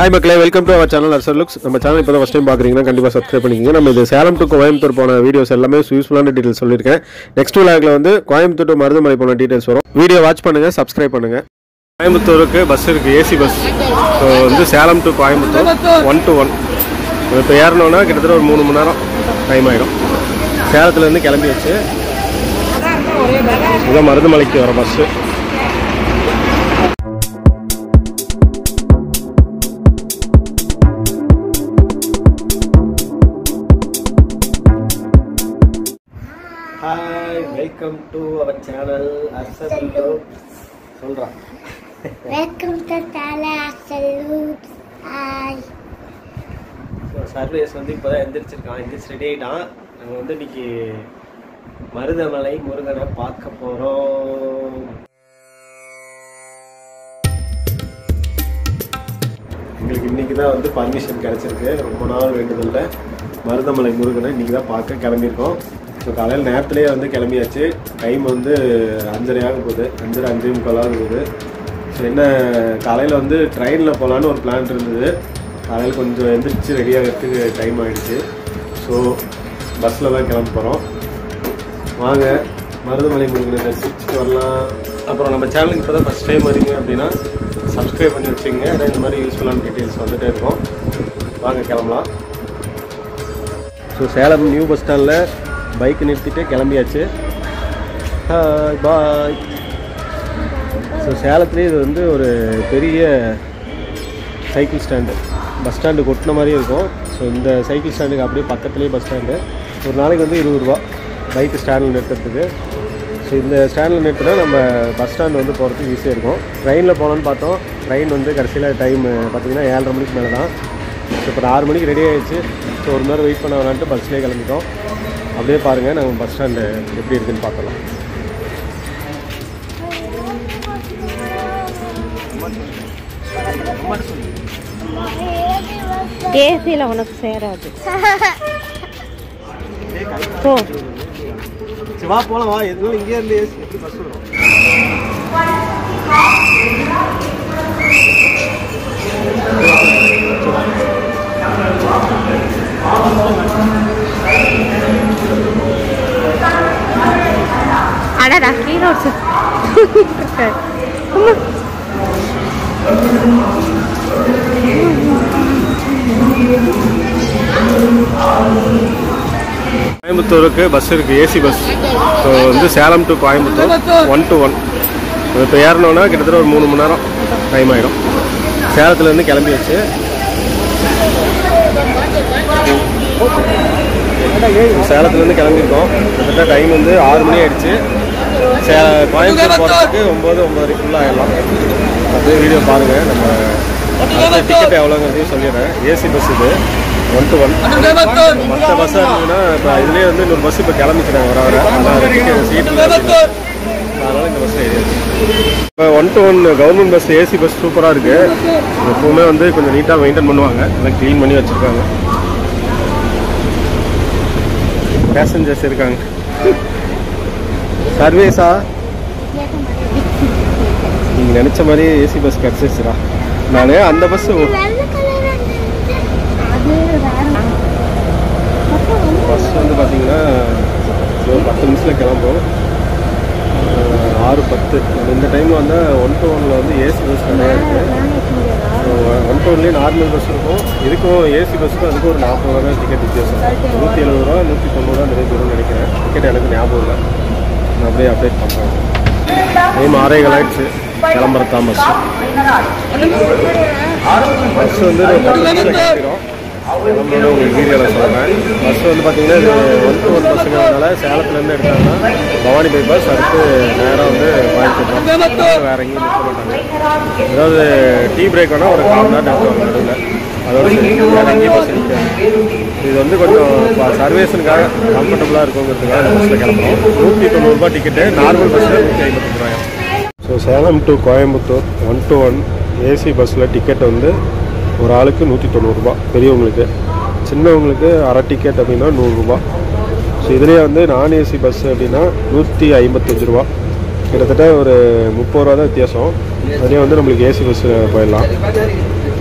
Hi மக்களே, welcome to our channel Arsar Looks. நம்ம channel இப்போ தான் ஃபர்ஸ்ட் டைம் பார்க்குறீங்கன்னா கண்டிப்பாக சப்ஸ்கிரைப் பண்ணிக்கோங்க. நம்ம இது சேலம் டு கோயம்புத்தூர் போன வீடியோஸ் எல்லாமே யூஸ்ஃபுல்லான டீட்டெயில்ஸ் சொல்லியிருக்கேன். நெக்ஸ்ட் விலாகில் வந்து கோயம்புத்தூர் டு மருதமலை போன டீட்டெயில்ஸ் வரும். வீடியோ வாட்ச் பண்ணுங்கள், சப்ஸ்கிரைப் பண்ணுங்கள். கோயம்புத்தூருக்கு பஸ் இருக்குது, ஏசி பஸ். ஸோ வந்து சேலம் டு கோயம்புத்தூர் 1 to 1. இப்போ ஏறணுன்னா கிட்டத்தட்ட ஒரு 3 மணி நேரம் டைம் ஆகிடும். சேலத்துலேருந்து கிளம்பி வச்சு இதுதான் மருதமலைக்கு வர bus. Hi, welcome to our channel Arsar Looks. சொல்றா. Welcome to channel Arsar Looks. Hi. Sarvesh வந்து இப்போதான் எந்திரிச்சிருக்கான், எந்திரிச்சு ரெடி ஆகிட்டான். நாங்கள் வந்து இன்னைக்கு மருதமலை முருகனை பார்க்க போகிறோம். எங்களுக்கு இன்னைக்கு தான் வந்து பர்மிஷன் கிடச்சிருக்கு. ரொம்ப நாள் வேண்டுதல்ல மருதமலை முருகனை இன்னைக்கு தான் பார்க்க கிளம்பியிருக்கோம். ஸோ காலையில் நேரத்துலேயே வந்து கிளம்பியாச்சு. டைம் வந்து 5:30 ஆக போகுது, 5:30 ஆக போகுது. ஸோ என்ன காலையில் வந்து ட்ரெயினில் போகலான்னு ஒரு பிளான் இருந்தது. காலையில் கொஞ்சம் எந்திரிச்சு ரெடி ஆகிறதுக்கு டைம் ஆகிடுச்சு. ஸோ பஸ்ஸில் தான் கிளம்ப போகிறோம். வாங்க மருதமலை முருகனை தரிசிச்சுட்டு வரலாம். அப்புறம் நம்ம சேனலுக்கு இப்போ தான் ஃபஸ்ட் டைம் வரீங்க அப்படின்னா சப்ஸ்கிரைப் பண்ணி வச்சுங்க. ஏன்னா இந்த மாதிரி யூஸ்ஃபுல்லான டீட்டெயில்ஸ் வந்துகிட்டே இருக்கும். வாங்க கிளம்பலாம். ஸோ சேலம் நியூ பஸ் ஸ்டாண்டில் பைக் நிறுத்திட்டு கிளம்பியாச்சு. பாய். ஸோ சேலத்துலேயே இது வந்து ஒரு பெரிய சைக்கிள் ஸ்டாண்டு, பஸ் ஸ்டாண்டு கொட்டின மாதிரியே இருக்கும். ஸோ இந்த சைக்கிள் ஸ்டாண்டுக்கு அப்படியே பக்கத்துலேயே பஸ் ஸ்டாண்டு. ஒரு நாளைக்கு வந்து 20 ரூபா பைக்கு ஸ்டாண்டில் நிறுத்துறதுக்கு. ஸோ இந்த ஸ்டாண்டில் நிறுத்தினா நம்ம பஸ் ஸ்டாண்டு வந்து போகிறதுக்கு ஈஸியாக இருக்கும். ட்ரெயினில் போகலான்னு பார்த்தோம். ட்ரெயின் வந்து கடைசியில் டைம் பார்த்திங்கன்னா 7:30 மணிக்கு மேலே தான். ஸோ இப்போ 6 மணிக்கு ரெடி ஆகிடுச்சு. ஸோ ஒரு நேரம் வெயிட் பண்ண வேணான்ட்டு பஸ்லேயே கிளம்பிட்டோம். அப்படியே பாருங்கள் நம்ம பஸ் ஸ்டாண்டு எப்படி இருக்குன்னு பார்க்கலாம். ஏசியில் உனக்கு சேராது. வா போகலாம், வா. எதுவும் இங்கே இருந்து ஏசி எப்படி பஸ் வரும்? அடடா கீழே கோயம்புத்தூருக்கு பஸ் இருக்குது, ஏசி பஸ். ஸோ வந்து சேலம் டு கோயம்புத்தூர் 1 to 1. இப்போ ஏறணுன்னா கிட்டத்தட்ட ஒரு 3 மணி நேரம் டைம் ஆகிடும். சேலத்துலேருந்து கிளம்பி வச்சு சேலத்துலேருந்து கிளம்பியிருக்கோம். கிட்டத்தட்ட டைம் வந்து 6 மணி ஆகிடுச்சு. கோயம்புத்தூர் போகிறதுக்கு 9:30 ஆகிடலாம். அப்படியே வீடியோ பாருங்கள். நம்ம டிக்கெட் எவ்வளோங்கிறதையும் சொல்லிடுறேன். ஏசி பஸ் இது 1 to 1. மற்ற பஸ்ஸாக இருந்ததுன்னா இப்போ இதுலேயே வந்து இன்னொரு பஸ் இப்போ கிளம்பிக்கிறாங்க வர அதனால் சீட்டில், அதனால் இந்த பஸ் ஏறியாச்சு. இப்போ 1 to 1 government bus, AC bus சூப்பராக இருக்குது. எப்போவுமே வந்து கொஞ்சம் நீட்டாக மெயின்டைன் பண்ணுவாங்க, எல்லாம் க்ளீன் பண்ணி வச்சுருக்காங்க. பேசஞ்சர்ஸ் இருக்காங்க. சர்வீஸா நீங்கள் நினச்ச மாதிரி ஏசி பஸ் கிடச்சிச்சுடா. நான் அந்த பஸ்ஸு பஸ் வந்து பார்த்தீங்கன்னா 10 நிமிஷத்தில் கிளம்பும். 6:10. இந்த டைமில் வந்து 1 to 1 வந்து ஏசி பஸ் நிறையா இருக்குது. 1 to 1 நார்மல் பஸ் இருக்கும். இதுக்கும் ஏசி பஸ்ஸுக்கும் அதுக்கும் ஒரு 40 ரூபா டிக்கெட் வித்தியாசம். 170 ரூபா 190 ரூபா நிறைய தூரம் நினைக்கிறேன். டிக்கெட் எனக்கு ஞாபகம் இல்லை, நான் அப்படியே அப்டேட் பண்ணுறேன். டைம் 6:15 ஆகிடுச்சு. கிளம்புறதான் பஸ். பஸ் வந்து 10 நிமிஷத்தில் கிளம்பிடும். நம்மளோட உங்களுக்கு வீடியோவில் சொல்கிறேன். பஸ் வந்து பார்த்தீங்கன்னா இது 1 to 1 பஸ்ஸுங்கிறதுனால சேலத்துலேருந்து எடுத்தாங்கன்னா பவானி பைபாஸ், அடுத்து நேராக வந்து கோயம்புத்தூர். வேறு எங்கேயும் நிற்க மாட்டாங்க. ஏதாவது டீ பிரேக் வேணால் ஒரு 1/4 மணி நேரம் நிறுத்துவாங்க நடுவில். அதோட வேறு எங்கேயும் பஸ் நிற்காது. இது வந்து கொஞ்சம் சர்வீஸுக்காக கம்ஃபர்டபுளாக இருக்குங்கிறதுக்காக அந்த பஸ்ஸில் கிளம்புறோம். 190 ரூபா டிக்கெட்டு, நார்மல் பஸ்ஸில் 150 ரூபாய். So Salem to Coimbatore 1 to 1 AC பஸ்ஸில் டிக்கெட் வந்து ஒரு ஆளுக்கு 190 ரூபா. பெரியவங்களுக்கு, சின்னவங்களுக்கு அரை டிக்கெட் அப்படின்னா 100 ரூபா. ஸோ இதுலேயே வந்து நான் ஏசி பஸ் அப்படின்னா 155 ரூபா. கிட்டத்தட்ட ஒரு 30 ரூபா தான் வித்தியாசம். அதுலேயே வந்து நம்மளுக்கு ஏசி பஸ்ஸில் போயிடலாம்.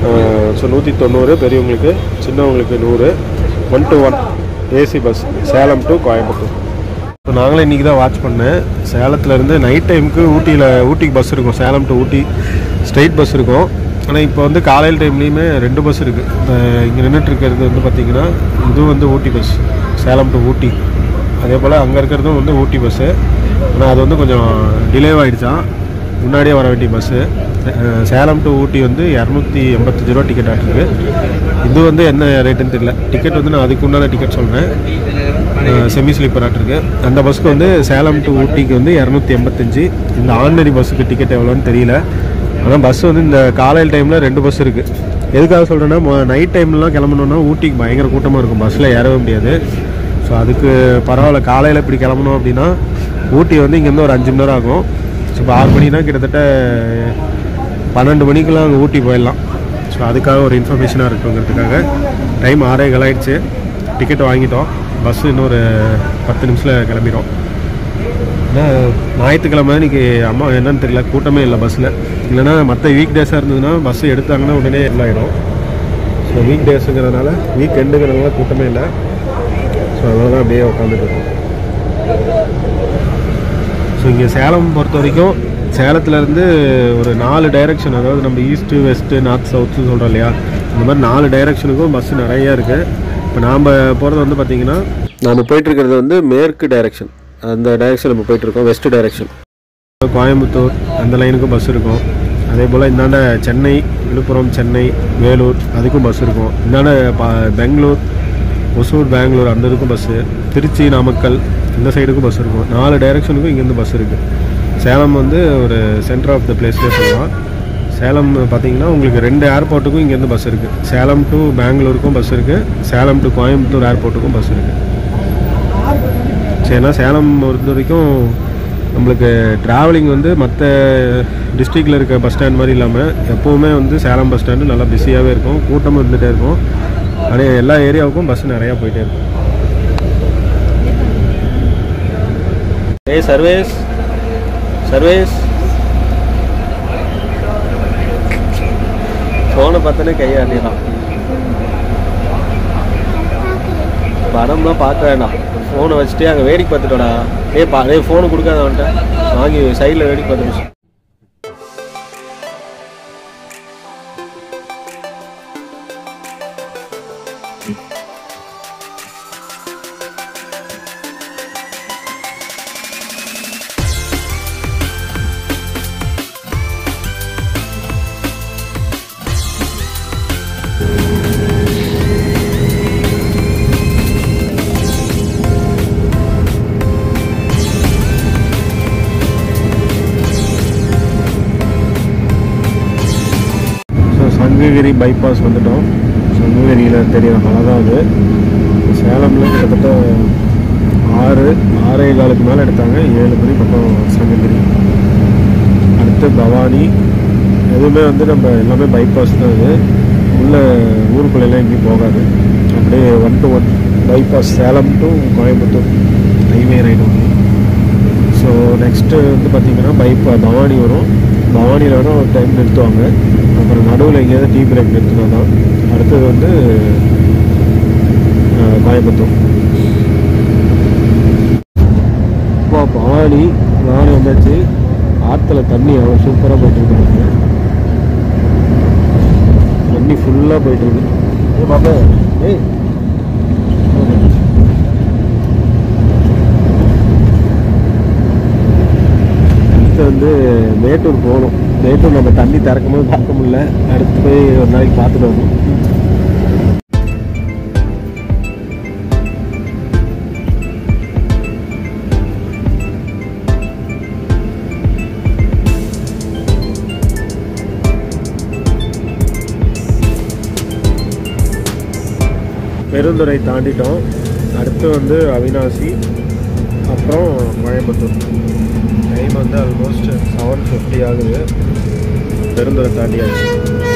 ஸோ 190 பெரியவங்களுக்கு, சின்னவங்களுக்கு 100. 1-to-1 AC bus Salem to Coimbatore. So நாங்களே இன்றைக்கி தான் வாட்ச் பண்ணேன். சேலத்துலேருந்து நைட் டைமுக்கு ஊட்டிக்கு பஸ் இருக்கும். Salem to Ooty straight bus இருக்கும். ஆனால் இப்போ வந்து காலையில் டைம்லேயுமே 2 பஸ் இருக்குது. இங்கே நின்றுட்டுருக்கிறது வந்து பார்த்திங்கன்னா இது வந்து ஊட்டி பஸ், சேலம் டு ஊட்டி. அதே போல் அங்கே இருக்கிறதும் வந்து ஊட்டி பஸ்ஸு. ஆனால் அது வந்து கொஞ்சம் டிலேவாகிடுச்சான், முன்னாடியே வர வேண்டிய பஸ்ஸு. சேலம் டு ஊட்டி வந்து 285 ரூபா டிக்கெட் ஆகிருக்கு. இது வந்து என்ன ரேட்டுன்னு தெரியல. டிக்கெட் வந்து நான் அதுக்கு உண்டான டிக்கெட் சொல்கிறேன். செமி ஸ்லீப்பர் ஆகிருக்கு. அந்த பஸ்ஸுக்கு வந்து சேலம் டு ஊட்டிக்கு வந்து 285. இந்த ஆர்டினரி பஸ்ஸுக்கு டிக்கெட் எவ்வளோன்னு தெரியல. ஆனால் பஸ் வந்து இந்த காலையில் டைமில் 2 பஸ் இருக்குது. எதுக்காக சொல்கிறேன்னா, நைட் டைம்லாம் கிளம்பணுன்னா ஊட்டிக்கு பயங்கர கூட்டமாக இருக்கும், பஸ்ஸில் ஏறவே முடியாது. ஸோ அதுக்கு பரவாயில்ல, காலையில் இப்படி கிளம்பணும் அப்படின்னா ஊட்டி வந்து இங்கேருந்து ஒரு 5 மணி நேரம் ஆகும். ஸோ இப்போ 6 மணினா கிட்டத்தட்ட 12 மணிக்கெலாம் அங்கே ஊட்டி போயிடலாம். ஸோ அதுக்காக ஒரு இன்ஃபர்மேஷனாக இருக்குங்கிறதுக்காக டைம் 6:15 ஆகிடுச்சு. டிக்கெட் வாங்கிட்டோம். பஸ்ஸு இன்னொரு 10 நிமிஷத்தில் கிளம்பிடும். ஏன்னா ஞாயிற்றுக்கிழமை இன்றைக்கி அம்மா என்னன்னு தெரியல, கூட்டமே இல்லை பஸ்ஸில். இல்லைனா மற்ற வீக் டேஸாக இருந்ததுன்னா பஸ்ஸு எடுத்தாங்கன்னா உடனே எல்லாம் ஆகிடும். ஸோ வீக் டேஸுங்கிறதுனால, வீக் எண்டுங்கிறதுனால கூட்டமே இல்லை. ஸோ அதனால தான் அப்படியே உட்காந்துட்ருக்கோம். ஸோ இங்கே சேலம் பொறுத்த வரைக்கும் சேலத்துலேருந்து ஒரு 4 டைரெக்ஷன், அதாவது நம்ம ஈஸ்ட்டு, வெஸ்ட்டு, நார்த், சவுத்துன்னு சொல்கிறோம் இல்லையா, இந்த மாதிரி 4 டைரெக்ஷனுக்கும் பஸ்ஸு நிறையா இருக்குது. இப்போ நாம் போகிறது வந்து பார்த்திங்கன்னா, நாம் போயிட்டுருக்கிறது வந்து மேற்கு டைரெக்ஷன். அந்த டைரெக்ஷன் நம்ம போயிட்டுருக்கோம். வெஸ்ட் டைரெக்ஷன் கோயம்புத்தூர் அந்த லைனுக்கும் பஸ் இருக்கும். அதே போல் இந்தாண்ட சென்னை, விழுப்புரம், சென்னை, வேலூர் அதுக்கும் பஸ் இருக்கும். இந்தாண்ட பெங்களூர், ஒசூர், பெங்களூர் அந்த இதுக்கும் பஸ்ஸு. திருச்சி, நாமக்கல் இந்த சைடுக்கும் பஸ் இருக்கும். 4 டைரெக்ஷனுக்கும் இங்கேருந்து பஸ் இருக்குது. சேலம் வந்து ஒரு சென்டர் ஆஃப் த பிளேஸ்லேயே சொல்லலாம். சேலம் பார்த்திங்கன்னா உங்களுக்கு 2 ஏர்போர்ட்டுக்கும் இங்கேருந்து பஸ் இருக்குது. சேலம் டு பெங்களூருக்கும் பஸ் இருக்குது, சேலம் டு கோயம்புத்தூர் ஏர்போர்ட்டுக்கும் பஸ் இருக்குது. சரினா சேலம் பொறுத்த வரைக்கும் நம்மளுக்கு ட்ராவலிங் வந்து மற்ற டிஸ்ட்ரிக்டில் இருக்க பஸ் ஸ்டாண்ட் மாதிரி இல்லாமல் எப்போவுமே வந்து சேலம் பஸ் ஸ்டாண்டு நல்லா பிஸியாகவே இருக்கும், கூட்டமும் இருந்துகிட்டே இருக்கும். ஆனால் எல்லா ஏரியாவுக்கும் பஸ் நிறையா போயிட்டே இருக்கும். சர்வீஸ் ஃபோனை பார்த்தோன்னே கையாண்டிடலாம். படம்லாம் பார்க்க வேண்டாம், ஃபோனை வச்சுட்டு அங்கே வேடிக்கை பார்த்துட்டோடா. ஃபோனு கொடுக்காத வந்துட்டேன், வாங்கி சைடில் வேடிக்கை பார்த்துட்டு. சங்ககிரி பைபாஸ் வந்துட்டோம். சங்ககிரியில் தெரியுற மலை தான் அது. சேலமில் கிட்டத்தட்ட 6-6:15 மேலே எடுத்தாங்க. 7 மணி பக்கம் சங்ககிரி. அடுத்து பவானி. எதுவுமே வந்து நம்ம எல்லாமே பைபாஸ் தான். அது உள்ள ஊருக்குள்ளெல்லாம் எங்கேயும் போகாது. அப்படியே 1-to-1 bypass Salem to Coimbatore highway ride. So next வந்து பார்த்திங்கன்னா பவானி வரும். பவானியில் வேணால் ஒரு டைம் நிறுத்துவாங்க. அப்புறம் நடுவில் எங்கேயாவது டீ பிரேக் நிறுத்தினா தான். அடுத்தது வந்து கோயம்புத்தூர். இப்போ பவானி வந்தாச்சு. ஆற்றுல தண்ணி அவ்வளோ சூப்பராக போயிட்டுருக்கு. தண்ணி ஃபுல்லாக போயிட்டுருக்கு. பாப்பா அடுத்து வந்து மேட்டூர் போகணும். மேட்டூர் நம்ம தண்ணி திறக்கும் போது பார்க்க முடியல. அடுத்து போய் ஒரு நாளைக்கு பார்த்துட்டு வரணும். பெருந்துறை தாண்டிட்டோம். அடுத்து வந்து அவினாசி, அப்புறம் கோயம்புத்தூர். டைம் வந்து ஆல்மோஸ்ட் 7:50 ஆகுது. பெருந்துறை தாண்டியாச்சு.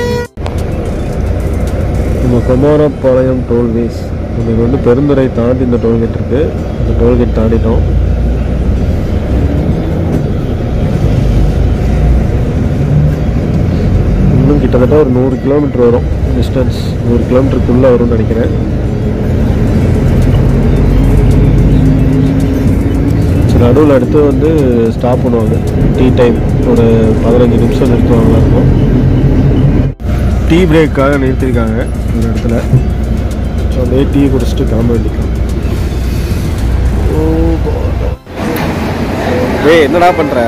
நம்ம குமாரபாளையம் டோல்வேஸ். இது வந்து பெருந்துறை தாண்டி இந்த டோல்கேட் இருக்குது. இந்த டோல்கேட் தாண்டிட்டோம். இன்னும் கிட்ட கிட்டத்தட்ட ஒரு 100 கிலோமீட்டர் வரும் டிஸ்டன்ஸ், 100 கிலோமீட்டருக்குள்ளே வரும்னு நினைக்கிறேன். நடுவில் அடுத்து வந்து ஸ்டாப் பண்ணுவாங்க, டீ டைம் ஒரு 15 நிமிஷம் நிறுத்துவாங்களா இருக்கும். டீ பிரேக்காக நிறுத்திருக்காங்க ஒரு இடத்துல. ஸோ அப்படியே டீ குடிச்சிட்டு கிளம்ப வேண்டிக்கலாம். ஏய் என்னடா பண்ணுற?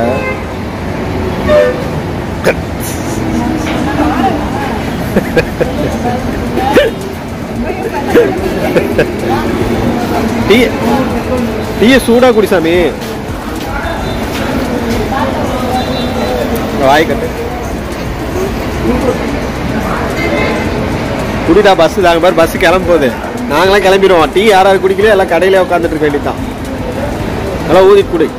டீயை சூடாக குடி சாமி. வாய்க்கட்டு குடிடா. பஸ்ஸு தாங்க பாரு, பஸ்ஸு கிளம்ப போகுது. நாங்களாம் கிளம்பிடுவோம். டீ யாராவது குடிக்கலையோ எல்லாம் கடையிலே உட்காந்துட்டு இருக்க வேண்டியதான். நல்லா ஊதிட்டு குடி.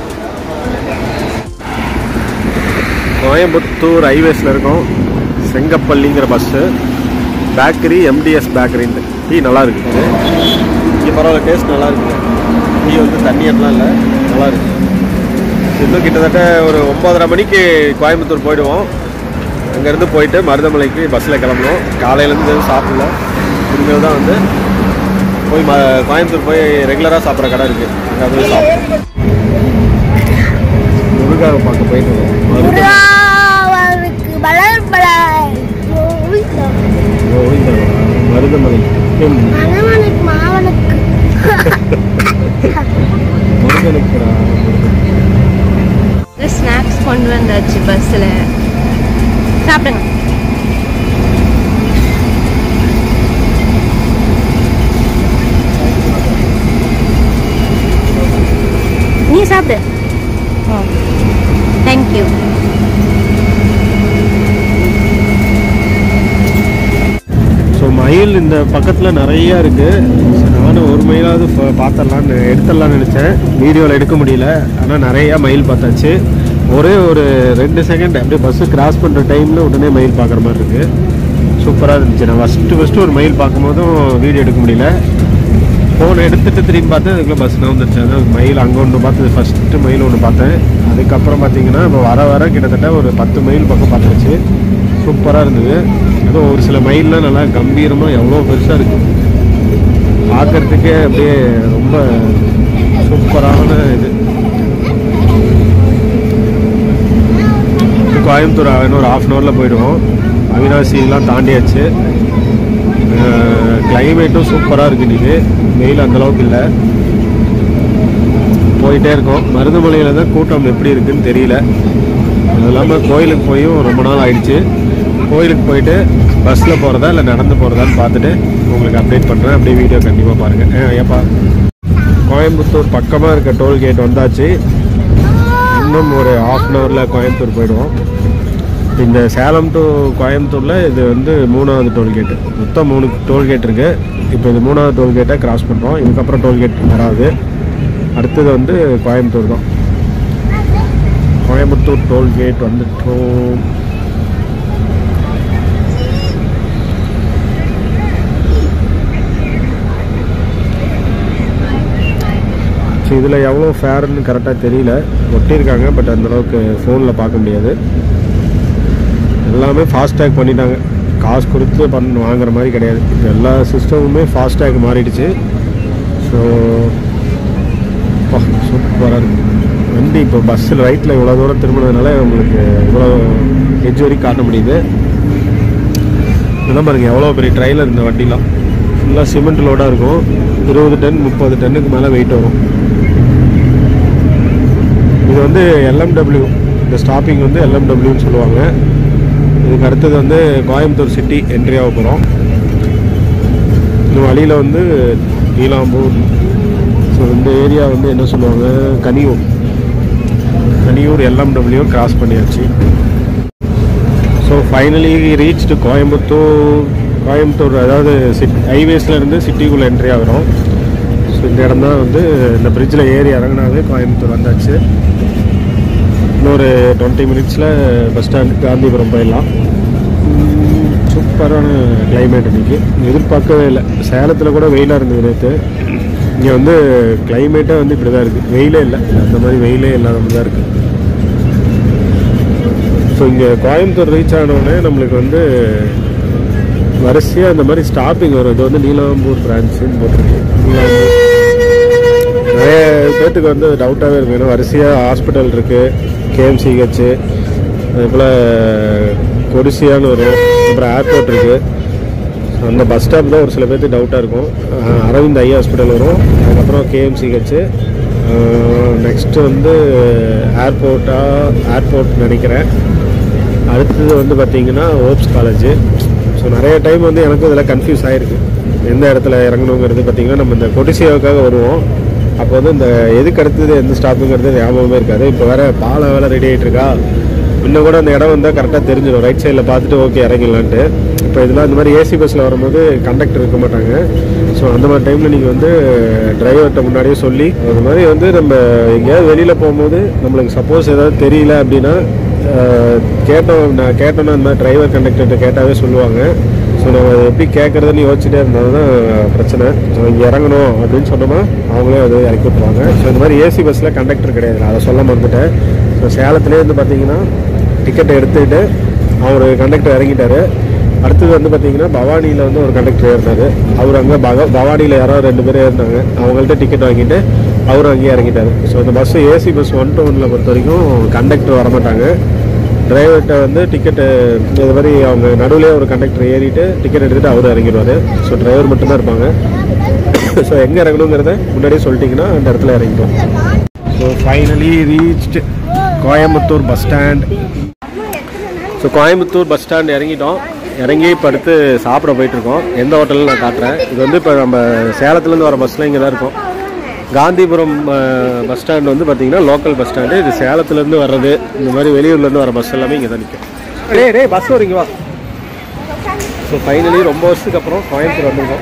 கோயம்புத்தூர் ஹைவேஸில் இருக்கோம். செங்கப்பள்ளிங்கிற பஸ்ஸு. பேக்கரி MDS பேக்கரின்ட்டு. டீ நல்லா இருக்குது. டீ பரவாயில்ல, டேஸ்ட் நல்லா இருக்குது. டீ வந்து தண்ணி எல்லாம் இல்லை, நல்லா இருக்குது. இன்னும் கிட்டத்தட்ட ஒரு 9:30 மணிக்கு கோயம்புத்தூர் போயிடுவோம். அங்கேருந்து போயிட்டு மருதமலைக்கு பஸ்ஸில் கிளம்பணும். காலையிலேருந்து எதுவும் சாப்பிடல. இனிமேல் தான் வந்து போய் கோயம்புத்தூர் போய் ரெகுலராக சாப்பிட்ற கடை இருக்குது, அங்கே போய் சாப்பிடுவோம். முருகாவை பார்க்க போயிட்டு மருதமலை ஸ்நாக்ஸ் கொண்டு வந்தாச்சு பஸ்ஸில், சாப்பிடுங்க. நீ சாப்பிடு. தேங்க்யூ. ஸோ மயில் இந்த பக்கத்தில் நிறையா இருக்குது. நானும் ஒரு மயிலாவது எடுத்துடலான்னு நினச்சேன். வீடியோவில் எடுக்க முடியல. ஆனால் நிறையா மயில் பார்த்தாச்சு. ஒரே ஒரு 2 செகண்ட் அப்படியே பஸ்ஸு கிராஸ் பண்ணுற டைமில் உடனே மயில் பார்க்குற மாதிரி இருக்குது. சூப்பராக இருந்துச்சு. நான் ஃபஸ்ட்டு ஒரு மயில் பார்க்கும்போதும் வீடியோ எடுக்க முடியல. ஃபோன் எடுத்துகிட்டு திரும்பி பார்த்தேன், அதுக்குள்ளே பஸ் வந்துருச்சு. அதான் மயில் அங்கே ஒன்று பார்த்தது, ஃபஸ்ட்டு மயில் ஒன்று பார்த்தேன். அதுக்கப்புறம் பார்த்தீங்கன்னா இப்போ வர கிட்டத்தட்ட ஒரு 10 மயில் பக்கம் பார்த்துருச்சு. சூப்பராக இருந்தது. அதுவும் ஒரு சில மயிலெலாம் நல்லா கம்பீரமாக எவ்வளோ பெருசாக இருக்குது. பார்க்குறதுக்கே அப்படியே ரொம்ப சூப்பரான இது. கோயம்புத்தூர் இன்னொரு 1/2 hourல போயிடுவோம். அவினாசிலாம் தாண்டியாச்சு. கிளைமேட்டும் சூப்பராக இருக்குது. இன்றைக்கி வெயில் அந்தளவுக்கு இல்லை. போயிட்டே இருக்கோம். மருதமலையில் தான் கூட்டம் எப்படி இருக்குதுன்னு தெரியல. அது இல்லாமல் கோயிலுக்கு போயும் ரொம்ப நாள் ஆயிடுச்சு. கோயிலுக்கு போயிட்டு பஸ்ஸில் போகிறதா இல்லை நடந்து போகிறதான்னு பார்த்துட்டு உங்களுக்கு அப்டேட் பண்ணுறேன். அப்படியே வீடியோ கண்டிப்பாக பாருங்கள். ஏப்பா கோயம்புத்தூர் பக்கமாக இருக்க டோல்கேட் வந்தாச்சு. இன்னும் ஒரு 1/2 hourல கோயம்புத்தூர் போயிடுவோம். இந்த சேலம் டு கோயம்புத்தூரில் இது வந்து 3வது டோல்கேட்டு. மொத்தம் 3 டோல்கேட் இருக்குது. இப்போ இது 3வது டோல்கேட்டை கிராஸ் பண்ணுறோம். இதுக்கப்புறம் டோல்கேட் வராது. அடுத்தது வந்து கோயம்புத்தூர் தான். கோயம்புத்தூர் டோல்கேட் வந்துட்டோம். ஸோ இதில் எவ்வளோ ஃபேர்னு கரெக்டாக தெரியல, ஒட்டியிருக்காங்க. பட் அந்தளவுக்கு ஃபோனில் பார்க்க முடியாது. எல்லாமே ஃபாஸ்டேக் பண்ணிட்டாங்க. காசு கொடுத்து வாங்குற மாதிரி கிடையாது. இப்போ எல்லா சிஸ்டமுமே ஃபாஸ்டேக் மாறிடுச்சு. ஸோ சூப்பராக இருக்குது வண்டி. இப்போ பஸ்ஸில் ரைட்டில் இவ்வளோ தூரம் திரும்பினதுனால உங்களுக்கு இவ்வளோ எட்ஜ் வரைக்கும் காட்ட முடியுது. இதெல்லாம் பாருங்கள் எவ்வளோ பெரிய ட்ரைலர். இந்த வண்டிலாம் ஃபுல்லாக சிமெண்ட் லோடாக இருக்கும். 20 டன் 30 டன்னுக்கு மேலே வெயிட் வரும். இது வந்து LMW. இந்த ஸ்டாப்பிங் வந்து LMWன்னு சொல்லுவாங்க. இதுக்கு அடுத்தது வந்து கோயம்புத்தூர் சிட்டி என்ட்ரி ஆக போகிறோம். இந்த வழியில் வந்து நீலாம்பூர். ஸோ இந்த ஏரியா வந்து என்ன சொல்லுவாங்க, கனியூர் LMW கிராஸ் பண்ணியாச்சு. So finally reached Coimbatore. அதாவது ஹைவேஸ்லேருந்து சிட்டிக்குள்ளே என்ட்ரி ஆகிறோம். ஸோ இந்த இடம் தான் வந்து இந்த பிரிட்ஜில் ஏறி இறங்கினாவே கோயம்புத்தூர் வந்தாச்சு. இன்னொரு 20 மினிட்ஸில் பஸ் ஸ்டாண்டு காந்திபுரம் போயிடலாம். சூப்பரான கிளைமேட் இன்றைக்கி. எதிர்பார்க்கவே இல்லை. சேலத்தில் கூட வெயிலாக இருந்தது நேற்று. இங்கே வந்து கிளைமேட்டே வந்து இப்படி தான் இருக்குது. வெயிலே இல்லை, அந்த மாதிரி வெயிலே இல்லாத மாதிரி தான் இருக்குது. ஸோ இங்கே கோயம்புத்தூர் ரீச் ஆனோடனே நம்மளுக்கு வந்து வரிசையாக இந்த மாதிரி ஸ்டாப்பிங் வரும். இது வந்து நீலாம்பூர் பிரான்ச்சுன்னு போட்டிருக்கு. நீலாம்பூர் நிறைய பேர்த்துக்கு வந்து டவுட்டாகவே இருக்கும். ஏன்னா வரிசையாக ஹாஸ்பிட்டல் இருக்குது, கேஎம்சிஹெச்சு, அதே போல் கொடிசியான்னு வரும், அப்புறம் ஏர்போர்ட் இருக்குது. அந்த பஸ் ஸ்டாப் தான் ஒரு சில பேர்த்துக்கு டவுட்டாக இருக்கும். அரவிந்த் ஐ ஹாஸ்பிட்டல் வரும், அதுக்கப்புறம் கேஎம்சிஹெச்சு, நெக்ஸ்ட்டு வந்து ஏர்போர்ட் நினைக்கிறேன். அடுத்தது வந்து பார்த்திங்கன்னா ஓப்ஸ் காலேஜு. ஸோ நிறைய டைம் வந்து எனக்கு இதில் கன்ஃபியூஸ் ஆகிருக்கு எந்த இடத்துல இறங்கணுங்கிறது. பார்த்திங்கன்னா நம்ம இந்த கொடிசியாவுக்காக வருவோம், அப்போ வந்து இந்த எதுக்கு அடுத்தது எந்த ஸ்டாப்புங்கிறது ஞாபகமே இருக்காது. இப்போ வேறு பாலம் வேலை ரெடி ஆகிட்டு இருக்கா, இன்னும் கூட அந்த இடம் வந்தால் கரெக்டாக தெரிஞ்சிடும். ரைட் சைடில் பார்த்துட்டு ஓகே இறங்கிடலான்ட்டு. இப்போ இதெல்லாம் இந்த மாதிரி ஏசி பஸ்ஸில் வரும்போது கண்டக்டர் இருக்க மாட்டாங்க. ஸோ அந்த மாதிரி டைமில் நீங்கள் வந்து டிரைவர்கிட்ட முன்னாடியே சொல்லி, அது மாதிரி வந்து நம்ம எங்கேயாவது வெளியில் போகும்போது நம்மளுக்கு சப்போஸ் ஏதாவது தெரியல அப்படின்னா நான் கேட்டோன்னா இந்த மாதிரி டிரைவர் கண்டக்டர்கிட்ட கேட்டாவே சொல்லுவாங்க. ஸோ நம்ம எப்படி கேட்குறதுன்னு யோசிச்சுட்டே இருந்தால் தான் பிரச்சனை. ஸோ இங்கே இறங்கணும் அப்படின்னு சொன்னோம்னா அவங்களே அது இறக்கி விட்டுருவாங்க. ஸோ இந்த மாதிரி ஏசி பஸ்ஸில் கண்டக்டர் கிடையாது, அதை சொல்ல மறந்துட்டேன். ஸோ சேலத்துலேயே வந்து பார்த்திங்கன்னா டிக்கெட்டை எடுத்துக்கிட்டு அவர் கண்டக்டர் இறங்கிட்டார். அடுத்தது வந்து பார்த்திங்கன்னா பவானியில் வந்து ஒரு கண்டக்டர் ஏறினார். அவர் அங்கே பவானியில் யாரோ 2 பேர் ஏறினாங்க, அவங்கள்ட்ட டிக்கெட் வாங்கிட்டு அவரும் அங்கேயே இறங்கிட்டார். ஸோ இந்த பஸ்ஸு ஏசி பஸ் 1 to 1 பொறுத்த வரைக்கும் கண்டக்டர் வரமாட்டாங்க. டிரைவர்கிட்ட வந்து டிக்கெட்டு இது மாதிரி அவங்க நடுவிலே ஒரு கண்டக்டர் ஏறிட்டு டிக்கெட் எடுத்துகிட்டு அவரும் இறங்கிடுவார். ஸோ டிரைவர் மட்டும்தான் இருப்பாங்க. ஸோ எங்கே இறங்கணுங்கிறத முன்னாடியே சொல்லிட்டிங்கன்னா அந்த இடத்துல இறங்கிடும். So finally reached Coimbatore bus stand. So Coimbatore bus stand இறங்கிட்டோம். இறங்கி இப்போ அடுத்து சாப்பிட போயிட்டுருக்கோம். எந்த ஹோட்டல்னு நான் காட்டுறேன். இது வந்து இப்போ நம்ம சேலத்துலேருந்து வர பஸ்ஸில் இங்கே தான் இருக்கும். காந்திபுரம் பஸ் ஸ்டாண்ட் வந்து பார்த்திங்கன்னா லோக்கல் பஸ் ஸ்டாண்டு. இது சேலத்துலேருந்து வர்றது, இந்த மாதிரி வெளியூர்லேருந்து வர பஸ் எல்லாமே இங்கே தான் நிற்கும். டே பஸ் வரீங்க வா. ஸோ ஃபைனலி ரொம்ப வருஷத்துக்கு அப்புறம் கோயம்புத்தூர் வந்திருக்கோம்.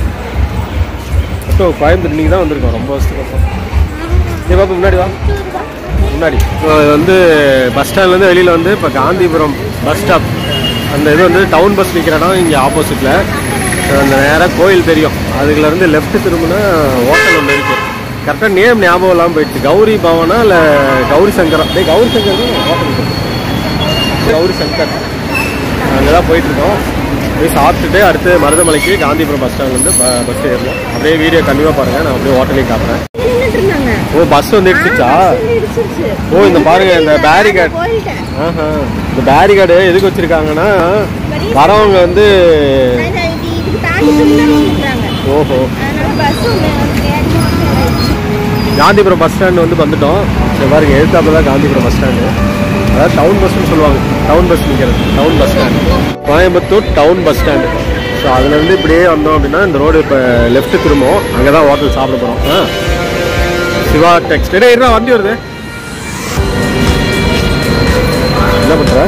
ஸோ கோயம்புத்தூர் இன்றைக்கி தான் வந்திருக்கோம், ரொம்ப வருஷத்துக்கு அப்புறம். ஏ பாப்பா முன்னாடி வா, முன்னாடி. வந்து பஸ் ஸ்டாண்ட்லேருந்து வெளியில் வந்து இப்போ காந்திபுரம் பஸ் ஸ்டாப், அந்த இது வந்து டவுன் பஸ் நிற்கிற இடம் இங்கே ஆப்போசிட்டில். அந்த நேராக கோயில் தெரியும், அதுலேருந்து லெஃப்ட் திரும்பினா ஹோட்டல் ஒன்று இருக்குது. கரெக்டாக நேம் ஞாபகம் இல்லாமல் போயிடுச்சு. கௌரி பவனா இல்லை கௌரி சங்கரா? கௌரி சங்கர் தான் ஹோட்டல் இருக்குது, கௌரி சங்கர். அங்கே தான் போயிட்டுருக்கோம். போய் சாப்பிட்டுட்டு அடுத்து மருதமலைக்கு காந்திபுரம் பஸ் ஸ்டாண்ட்லேருந்து பஸ் ஏறணும். அப்படியே வீடியோ கண்டிப்பாக பாருங்கள், நான் அப்படியே ஹோட்டலையும் காட்டுறேன். ஓ பஸ் வந்து இடிச்சிச்சா? ஓ இந்த பாருங்க இந்த பேரிகார்டு. இந்த பேரிகார்டு எதுக்கு வச்சிருக்காங்கன்னா வரவங்க வந்து ஓஹோ காந்திபுரம் பஸ் ஸ்டாண்டு வந்து வந்துட்டோம். சரி பாருங்க எழுத்தாப்புல தான் காந்திபுரம் பஸ் ஸ்டாண்டு, அதாவது டவுன் பஸ்ன்னு சொல்லுவாங்க. டவுன் பஸ் நிற்கிறது town bus stand, Coimbatore town bus stand. So அதுலேருந்து இப்படியே வந்தோம் அப்படின்னா இந்த ரோடு இப்போ லெஃப்ட் திரும்பும், அங்கே தான் ஹோட்டல் சாப்பிட போகிறோம். சிவா டெக்ஸ்டைல் என்ன வண்டி வருது, என்ன பண்ணுற?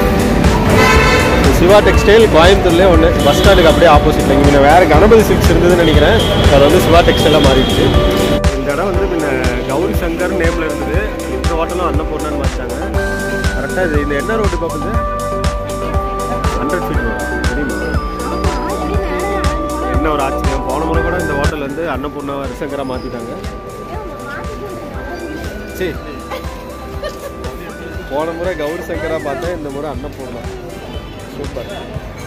சிவா டெக்ஸ்டைல் கோயம்புத்தூர்லேயே ஒன்று, பஸ் ஸ்டாண்டுக்கு அப்படியே ஆப்போசிட்டில். இங்கே வேறு கணபதி சில்க்ஸ் இருந்ததுன்னு நினைக்கிறேன், அது வந்து சிவா டெக்ஸ்டைலாக மாறிடுச்சு. இந்த இடம் வந்து முன்ன கௌரி சங்கர் நேமில் இருந்தது. இந்த ஹோட்டலும் அன்னபூர்ணான்னு மாறிட்டாங்க. கரெக்டாக இது இந்த என்ன ரோடு பார்க்குது 100 feet வரும் தெரியுமா? என்ன ஒரு ஆச்சரியம், போன முறை கூட இந்த ஹோட்டல் வந்து அன்னபூர்ணா ஹரிசங்கராக மாற்றிட்டாங்க. சரி போன முறை கௌரி சங்கரா பார்த்தேன், இந்த முறை அன்னபூர்ணா. சூப்பர்.